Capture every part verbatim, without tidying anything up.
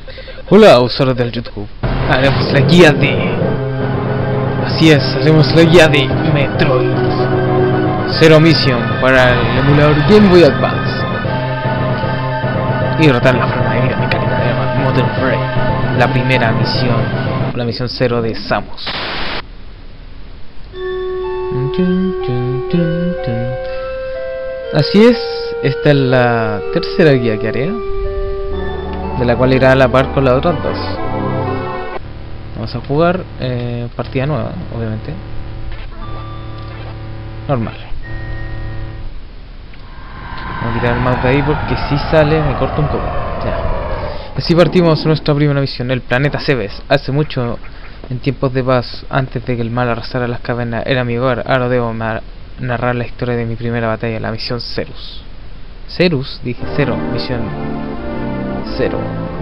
Hola, usuarios del YouTube. Haremos la guía de... Así es, haremos la guía de Metroid Zero Mission para el emulador Game Boy Advance y derrotar la forma de vida mecánica de Motor Frame. La primera misión, la misión cero de Samus. Así es, esta es la tercera guía que haré, de la cual irá a la par con las otras dos. Vamos a jugar eh, partida nueva, obviamente. Normal. Vamos a quitar el mouse de ahí porque si sale me corta un poco. Ya. Así partimos nuestra primera misión, el planeta Cebes. Hace mucho, en tiempos de paz, antes de que el mal arrasara las cavernas, era mi hogar. Ahora debo narrar la historia de mi primera batalla, la misión Cerus. Cerus, dije cero, misión cero.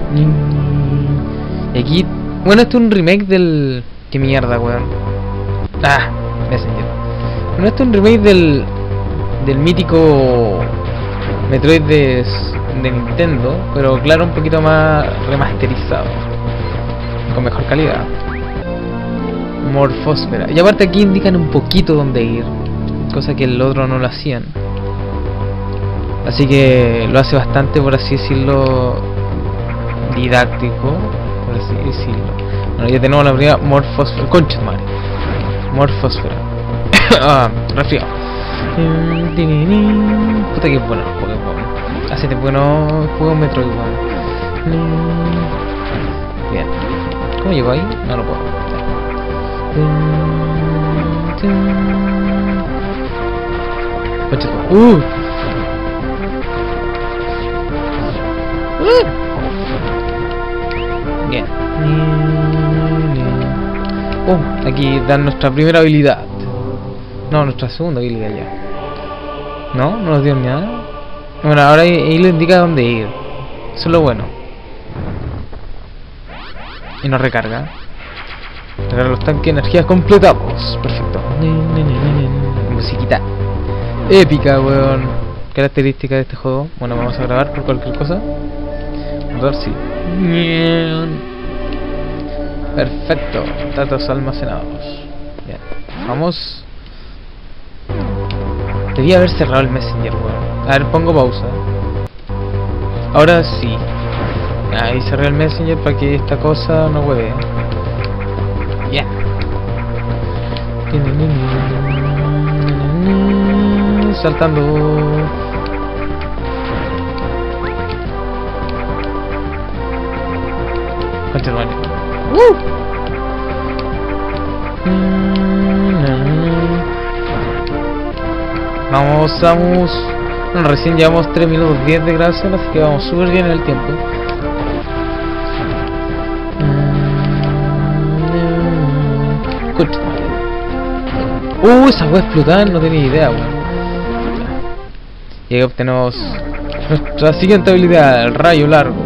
Y aquí, bueno, esto es un remake del... ¿Qué mierda, weón? Ah, Messenger. Bueno, esto es un remake del... Del mítico Metroid de, de Nintendo, pero claro, un poquito más remasterizado, con mejor calidad. Morfósfera. Y aparte aquí indican un poquito dónde ir, cosa que el otro no lo hacían. Así que lo hace bastante, por así decirlo, didáctico, por así decirlo. Bueno, ya tenemos la primera Morfósfera. Concha de madre. Morfósfera. Ah, resfriado. Puta que bueno el juego, bueno. Hace tiempo que no juego Metroid, bueno. Bien. ¿Cómo llego ahí? No, no puedo. Concha de madre. Uh. Uh. Bien. Oh, aquí dan nuestra primera habilidad. No, nuestra segunda habilidad ya. No, no nos dio ni nada. Bueno, ahora ahí, ahí le indica dónde ir. Eso es lo bueno. Y nos recarga. Recarga los tanques, energías completados. Perfecto. Musiquita épica, weón. Característica de este juego. Bueno, vamos a grabar por cualquier cosa. A ver si. Perfecto. Datos almacenados. Bien. Vamos. Debía haber cerrado el Messenger, weón. A ver, pongo pausa. Ahora sí. Ahí cerré el Messenger para que esta cosa no hueve. Ya. Saltando. Continuar. ¡Uh! Vamos, Samus. Bueno, recién llevamos tres minutos diez de grabación, así que vamos súper bien en el tiempo. Uh, esa wea explotar, no tenía idea, weón. Y ahí obtenemos nuestra siguiente habilidad, el rayo largo.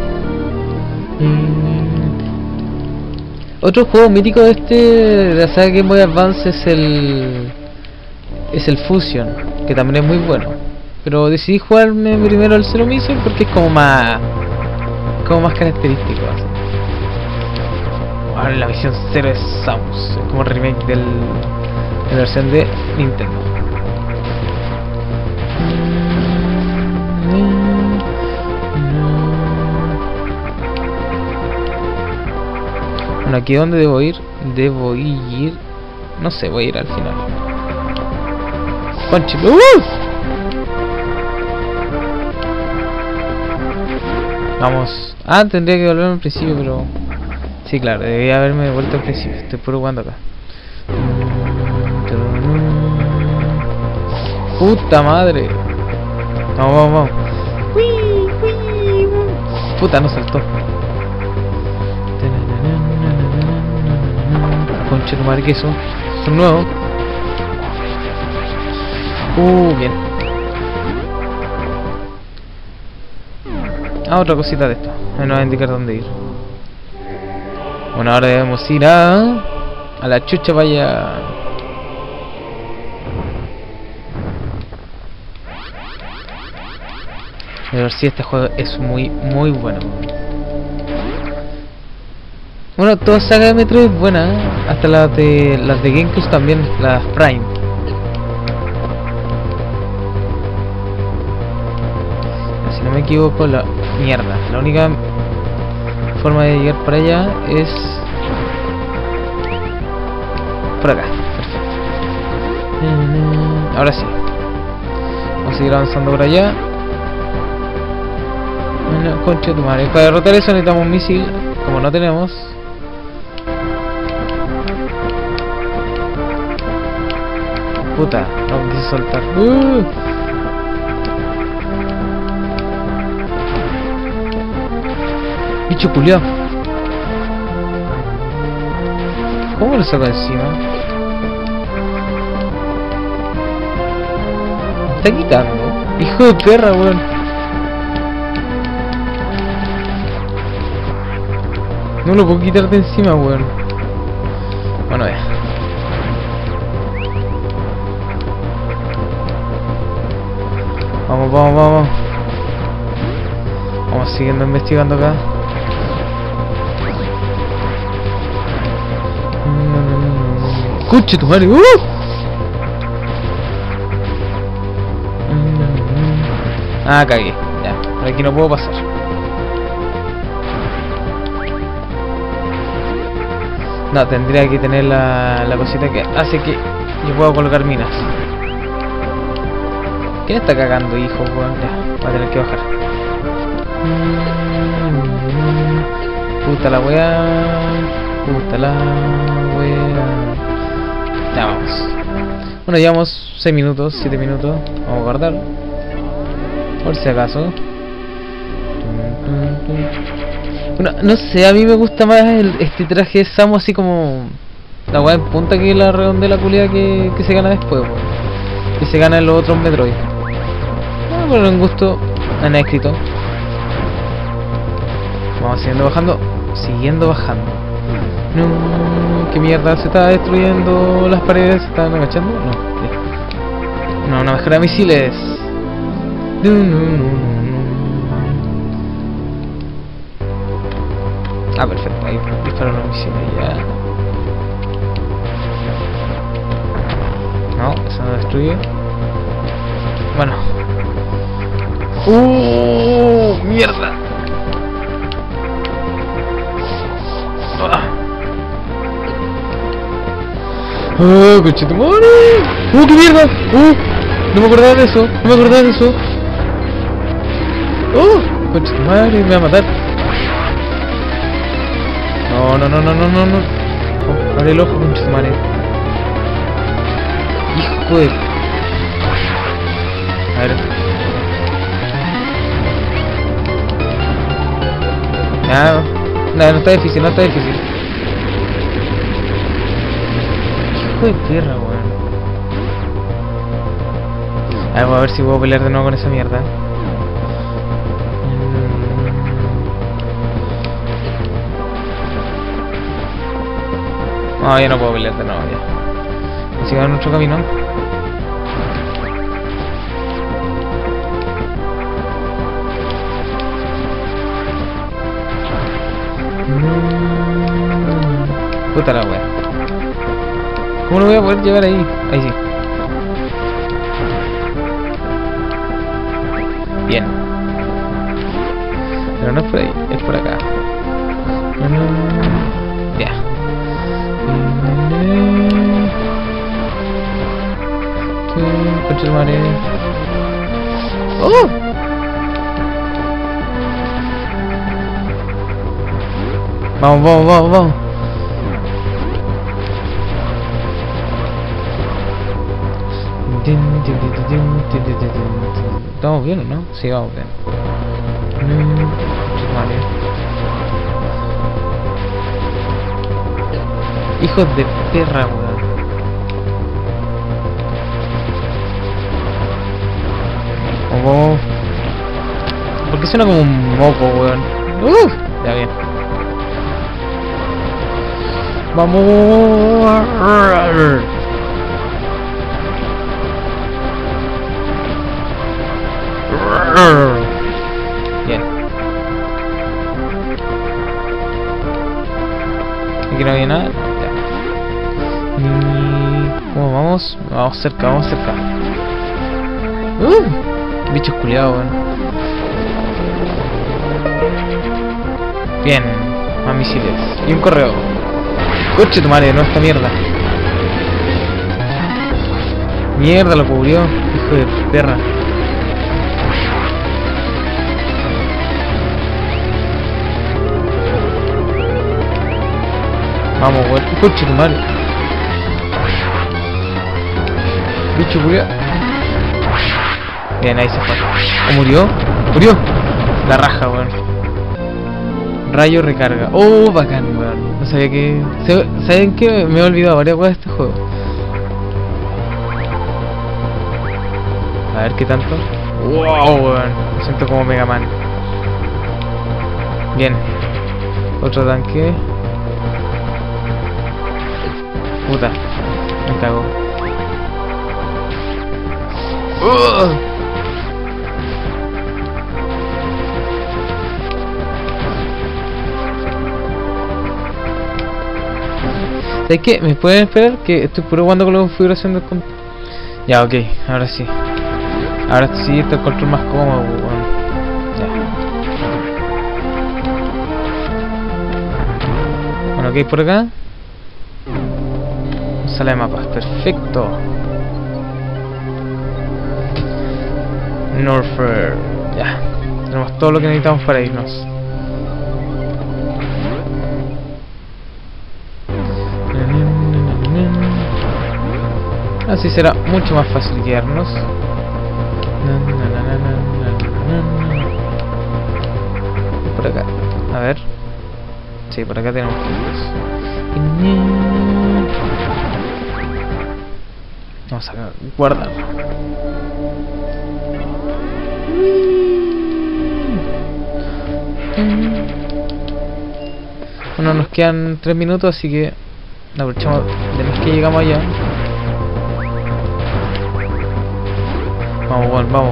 Otro juego mítico de este, de la saga Game Boy Advance, es el... es el Fusion, que también es muy bueno. Pero decidí jugarme primero el Zero Mission porque es como más... como más característico, así. Ahora la misión cero es Samus, es como el remake del... de la versión de Nintendo. Bueno, aquí donde debo ir, debo ir, no sé, voy a ir al final. Conchito. ¡Uh! Vamos. Ah, tendría que volverme al principio, pero sí, claro, debía haberme vuelto al principio. Estoy puro jugando acá. Puta madre. Vamos, vamos, vamos. Puta, no saltó. Concha de madre, que eso. Son nuevos. Uh, bien. Ah, otra cosita de esto. Me nos va a indicar dónde ir. Bueno, ahora debemos ir a... a la chucha, vaya. A ver si este juego es muy, muy bueno. Bueno, toda saga de Metroid es buena, ¿eh? Hasta las de las de GameCube también, las Prime. Si no me equivoco, la mierda. La única forma de llegar para allá es por acá. Perfecto. Ahora sí. Vamos a seguir avanzando por allá. No, concha de tu madre. Para derrotar eso necesitamos un misil. Como no tenemos. Puta, no me quise soltar. Uh. Bicho culiao. ¿Cómo me lo saco encima? Me está quitando. Hijo de perra, weón. No lo puedo quitar de encima, weón. Bueno, ya. Vamos, vamos, vamos. Vamos siguiendo investigando acá. ¡Cuche tu madre! ¡Uh! Ah, cagué. Ya, por aquí no puedo pasar. No, tendría que tener la, la cosita que hace que yo pueda colocar minas. ¿Quién está cagando, hijo? Bueno, ya, va a tener que bajar. Puta la wea. Puta la wea. Ya vamos. Bueno, llevamos seis minutos, siete minutos. Vamos a guardar. Por si acaso. Bueno, no sé, a mí me gusta más el, este traje de Samus así como la weá en punta que la redondela culia que, que se gana después, weón. Que se gana en los otros Metroid. Bueno, pero en gusto han escrito. Vamos siguiendo bajando. Siguiendo bajando. No, qué mierda, se está destruyendo las paredes, se están agachando. No, ya. No, una mejora de misiles. No, no, no, no. Ah, perfecto, ahí disparan los misiles ya. No, eso no destruye. Bueno. ¡Uh! ¡Mierda! ¡Ah! ¡Oh, conchetumare! ¡Uh, qué mierda! ¡Uh! No me acordaba de eso, no me acordaba de eso. ¡Uh! Conchetumare, me va a matar. No, no, no, no, no, no, no. Oh, abre el ojo, conchetumare. Hijo de... A ver. Ah, no, no está difícil, no está difícil. Hijo de perra, weón. A ver, voy a ver si puedo pelear de nuevo con esa mierda. No, ya no puedo pelear de nuevo, ya. Sigamos nuestro camino. Puta la wea. ¿Cómo no voy a poder llegar ahí? Ahí sí. Bien. Pero no es por ahí, es por acá. Ya. Concha de madre. ¡Oh! Vamos, vamos, vamos, vamos. ¿Estamos bien o no? Sí, vamos bien. Vale. Hijos de perra, weón. Oh, ¿por qué suena como un moco, weón? Uff, ya bien. Vamos. Bien. Aquí no había nada. Ya. Y... ¿Cómo vamos? Vamos cerca, vamos cerca. Uh, bichos culiados, weón. Bien, más misiles. Y un correo. Coche tu madre, no esta mierda. Mierda, lo cubrió. Hijo de perra. Vamos, weón. Coche tu madre. Bicho culiado. Bien, ahí se fue. ¿O murió? ¡Murió! La raja, weón. Rayo recarga. Oh, bacán, weón. No sabía que... ¿Saben qué? Me he olvidado varias cosas de este juego. A ver qué tanto. Wow, weón. Me siento como Mega Man. Bien. Otro tanque. Puta. Me cago. Uh. ¿Sabes qué? ¿Me pueden esperar? Que estoy puro jugando con la configuración del control. Ya, ok, ahora sí. Ahora sí, este es el control más cómodo, bueno. Ya. Bueno, ok, por acá. Sala de mapas, perfecto. Norfair. Ya. Tenemos todo lo que necesitamos para irnos. Así será mucho más fácil guiarnos. Por acá. A ver. Sí, por acá tenemos puntos. Vamos a guardar. Bueno, nos quedan tres minutos, así que aprovechamos de los que llegamos allá. Vamos, Juan, vamos.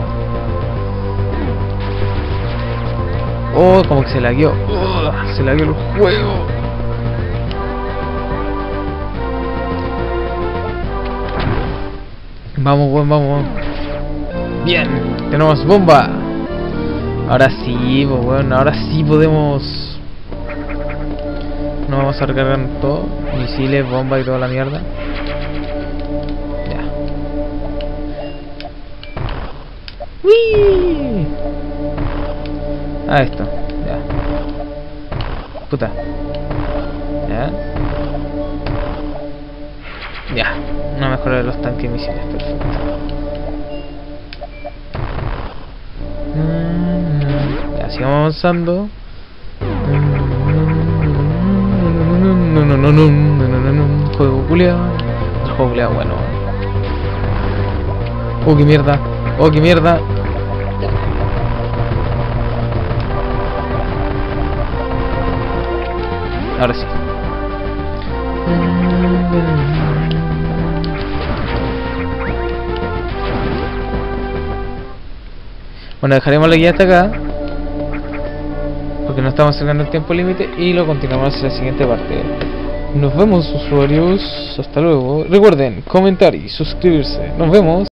Oh, como que se lagueó. Oh, se lagueó el juego. Vamos, Juan, vamos, vamos. Bien, tenemos bomba. Ahora sí, pues bueno, ahora sí podemos. Nos vamos a recargar todo. Misiles, bomba y toda la mierda. ¡Wii! Ah, esto, ya. Puta. Ya. Ya. Una mejora de los tanques misiles, perfecto. Ya, sigamos avanzando. No, no, no, no, no, no, no, juego culiao. El juego culiao, bueno. Oh, qué mierda. Oh, qué mierda. Ahora sí. Bueno, dejaremos la guía hasta acá, porque no estamos acercando el tiempo límite, y lo continuamos en la siguiente parte. Nos vemos, usuarios. Hasta luego. Recuerden comentar y suscribirse. Nos vemos.